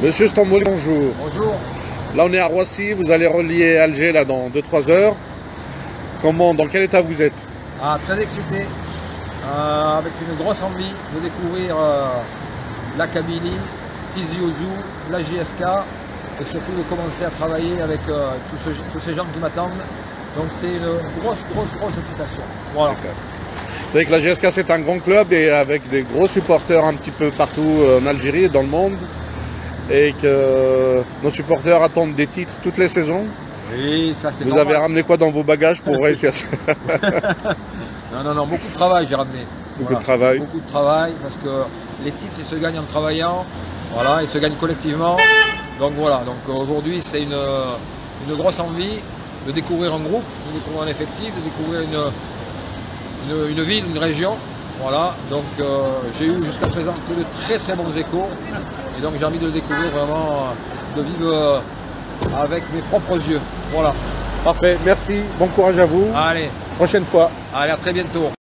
Monsieur Stambouli, bonjour. Bonjour. Là, on est à Roissy, vous allez relier Alger là, dans 2-3 heures. Dans quel état vous êtes? Très excité, avec une grosse envie de découvrir la Kabylie, Tizi Ouzou, la JSK, et surtout de commencer à travailler avec tous ces gens qui m'attendent. Donc c'est une grosse excitation. Voilà. Vous savez que la JSK c'est un grand club et avec des gros supporters un petit peu partout en Algérie et dans le monde. Et que nos supporters attendent des titres toutes les saisons. Oui, ça c'est Vous normal. avez ramené quoi dans vos bagages pour réussir ça? Non, beaucoup de travail j'ai ramené. Beaucoup de travail. Beaucoup de travail parce que les titres ils se gagnent en travaillant, voilà, ils se gagnent collectivement. Donc voilà, donc aujourd'hui c'est une grosse envie de découvrir un groupe, de découvrir un effectif, de découvrir une ville, une région. Voilà, donc j'ai eu jusqu'à présent que de très bons échos et donc j'ai envie de le découvrir vraiment, de vivre avec mes propres yeux. Voilà. Parfait, merci, bon courage à vous. Allez, Prochaine fois. à très bientôt.